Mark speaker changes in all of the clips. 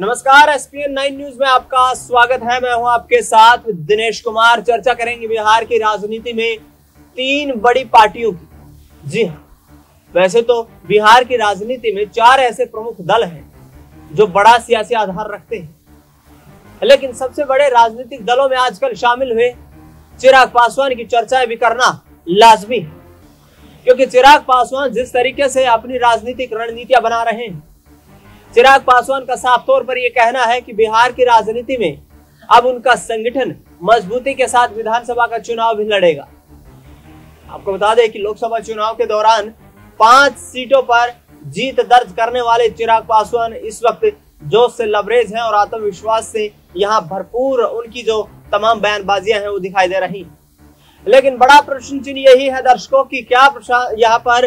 Speaker 1: नमस्कार, ESPN 9 news में आपका स्वागत है। मैं हूं आपके साथ दिनेश कुमार। चर्चा करेंगे बिहार की राजनीति में 3 बड़ी पार्टियों की। जी हां, वैसे तो बिहार की राजनीति में 4 ऐसे प्रमुख दल हैं जो बड़ा सियासी आधार रखते हैं, लेकिन सबसे बड़े राजनीतिक दलों में आजकल शामिल हुए चिराग पासवान की चर्चाएं भी करना लाजमी है, क्योंकि चिराग पासवान जिस तरीके से अपनी राजनीतिक रणनीतियां बना रहे हैं, चिराग पासवान का साफ तौर पर यह कहना है कि बिहार की राजनीति में अब उनका संगठन मजबूती के साथ विधानसभा का चुनाव भी लड़ेगा। आपको बता दें कि लोकसभा चुनाव के दौरान 5 सीटों पर जीत दर्ज करने वाले चिराग पासवान इस वक्त जोश से लबरेज हैं और आत्मविश्वास से यहाँ भरपूर उनकी जो तमाम बयानबाजियां हैं वो दिखाई दे रही। लेकिन बड़ा प्रश्न चिन्ह यही है दर्शकों की, क्या यहाँ पर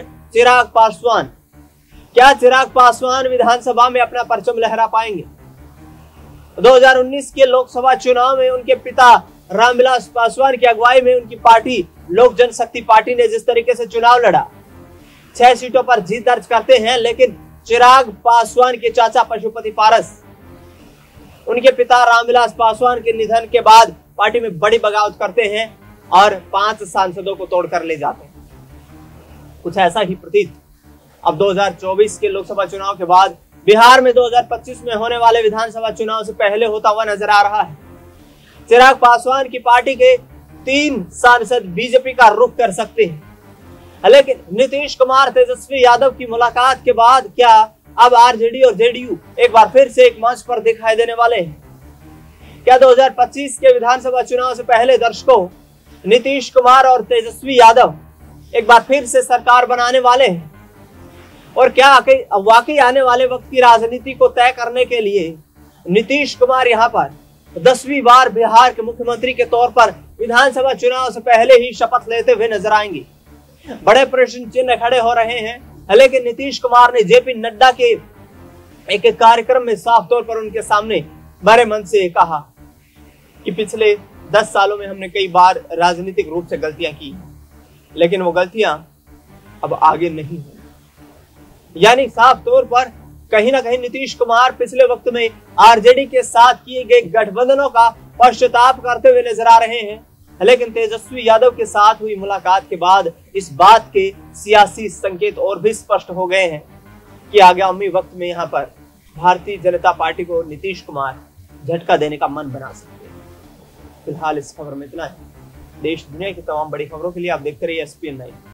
Speaker 1: चिराग पासवान विधानसभा में अपना परचम लहरा पाएंगे? 2019 के लोकसभा चुनाव में उनके पिता रामविलास पासवान की अगुवाई में उनकी पार्टी लोक जनशक्ति पार्टी ने जिस तरीके से चुनाव लड़ा, 6 सीटों पर जीत दर्ज करते हैं, लेकिन चिराग पासवान के चाचा पशुपति पारस, उनके पिता रामविलास पासवान के निधन के बाद पार्टी में बड़ी बगावत करते हैं और 5 सांसदों को तोड़कर ले जाते हैं। कुछ ऐसा ही प्रतीत अब 2024 के लोकसभा चुनाव के बाद बिहार में 2025 में होने वाले विधानसभा चुनाव से पहले होता हुआ नजर आ रहा है। चिराग पासवान की पार्टी के 3 सांसद बीजेपी का रुख कर सकते हैं, लेकिन नीतीश कुमार तेजस्वी यादव की मुलाकात के बाद क्या अब आरजेडी और जेडीयू एक बार फिर से एक मंच पर दिखाई देने वाले हैं? क्या 2025 के विधानसभा चुनाव से पहले दर्शकों नीतीश कुमार और तेजस्वी यादव एक बार फिर से सरकार बनाने वाले हैं? और क्या वाकई आने वाले वक्त की राजनीति को तय करने के लिए नीतीश कुमार यहाँ पर 10वीं बार बिहार के मुख्यमंत्री के तौर पर विधानसभा चुनाव से पहले ही शपथ लेते हुए नजर आएंगे? बड़े प्रश्न चिन्ह खड़े हो रहे हैं, लेकिन नीतीश कुमार ने जेपी नड्डा के एक कार्यक्रम में साफ तौर पर उनके सामने बड़े मन से कहा कि पिछले 10 सालों में हमने कई बार राजनीतिक रूप से गलतियां की, लेकिन वो गलतियां अब आगे नहीं है। यानी साफ तौर पर कहीं ना कहीं नीतीश कुमार पिछले वक्त में आरजेडी के साथ किए गए गठबंधनों का पश्चाताप करते हुए नजर आ रहे हैं, लेकिन तेजस्वी यादव के साथ हुई मुलाकात के बाद इस बात के सियासी संकेत और भी स्पष्ट हो गए हैं कि आगामी वक्त में यहाँ पर भारतीय जनता पार्टी को नीतीश कुमार झटका देने का मन बना सकते हैं। फिलहाल इस खबर में इतना है। देश दुनिया की तमाम बड़ी खबरों के लिए आप देखते रहिए एसपीएन 9।